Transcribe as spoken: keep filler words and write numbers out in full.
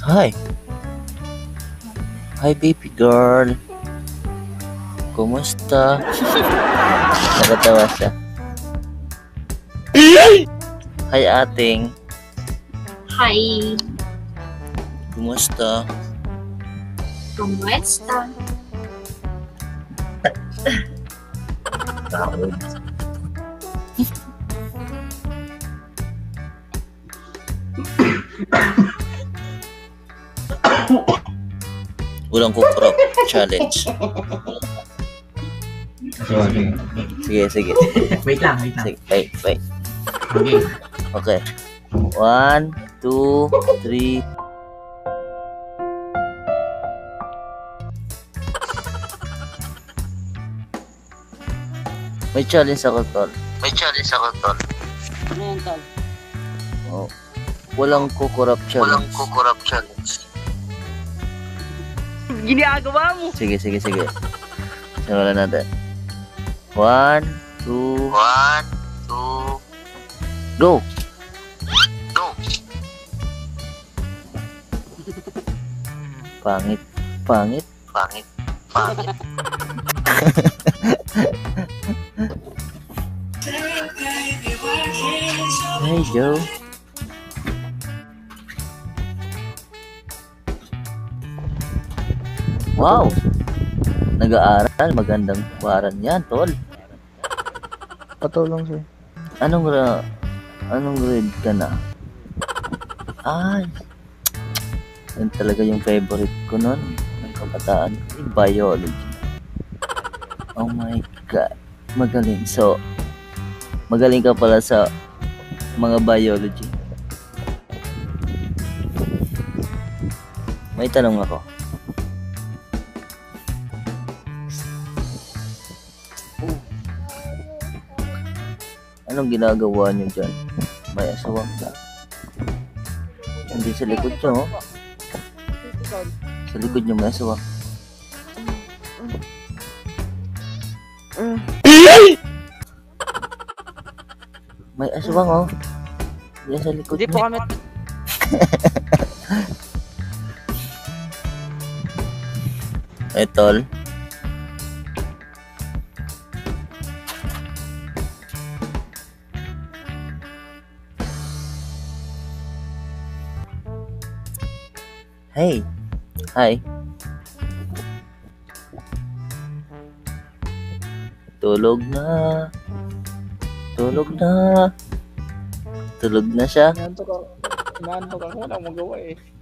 Hi. Hi, baby girl. Kumusta? Nagatawa siya. Hi, ating. Hi. Kumusta? Kumusta? Ulang kukurap challenge. Sorry. Sige, sige. Wait lang, wait lang. Sige, wait, wait. Okay. Okay. One, two, three. May challenge ako, tol. May challenge ako, tol. Ano yan, tol? Oh. Walang kukurap challenge. Walang kukurap challenge. Ginagawa mo! Sige, sige, sige. Simulan natin. One, two. One, two. Go! Go! Pangit. Pangit. Pangit. Pangit. Hey, Joe. Wow! Nag-aaral. Magandang paran yan, tol. Patulong siya. Anong gra... Anong grade ka na? Ay! Yan talaga yung favorite ko nun. Ng kabataan. Biology. Oh my God. Magaling. So, magaling ka pala sa mga biology. May tanong ako. Anong ginagawa niyo dyan? May asawang na. Hindi sa likod niyo, oh. Sa likod niyo may asawang. May aswang, oh. Diyan sa likod Hindi po niyo. kami... Ay, tol. Hey. Hi. Tulog na. Tulog na. Tulog na siya. Inaantok ako. Inaantok ako. Wala akong magawa eh.